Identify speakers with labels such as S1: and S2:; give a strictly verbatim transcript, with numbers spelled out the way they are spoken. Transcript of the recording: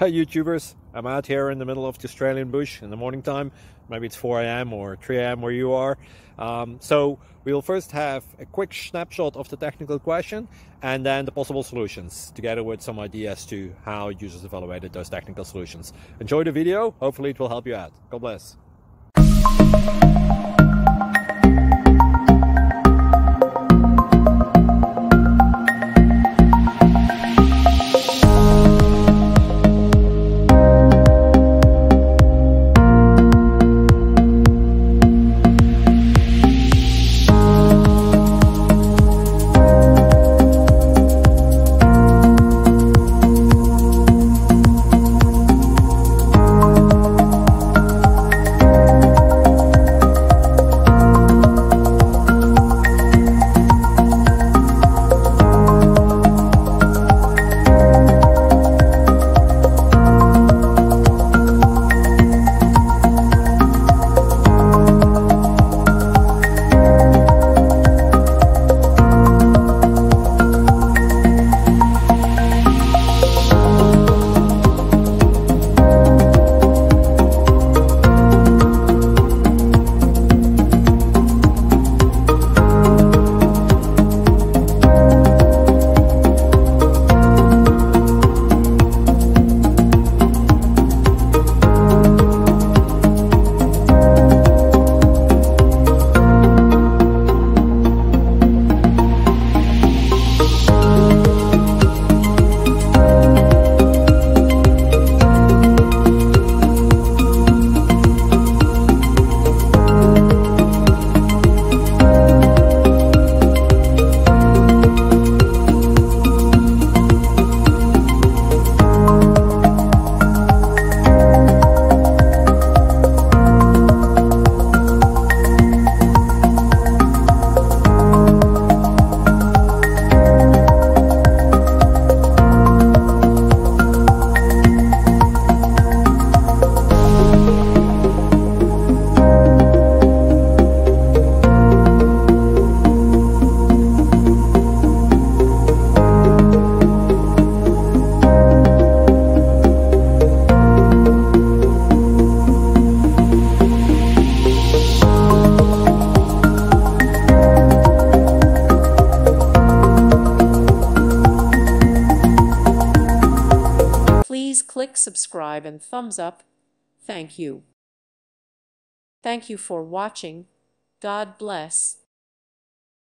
S1: Hi YouTubers, I'm out here in the middle of the Australian bush in the morning time. Maybe it's four A M or three A M where you are. Um, so we'll first have a quick snapshot of the technical question and then the possible solutions, together with some ideas to how users evaluated those technical solutions. Enjoy the video, hopefully it will help you out. God bless.
S2: Please click subscribe and thumbs up. Thank you. Thank you for watching. God bless.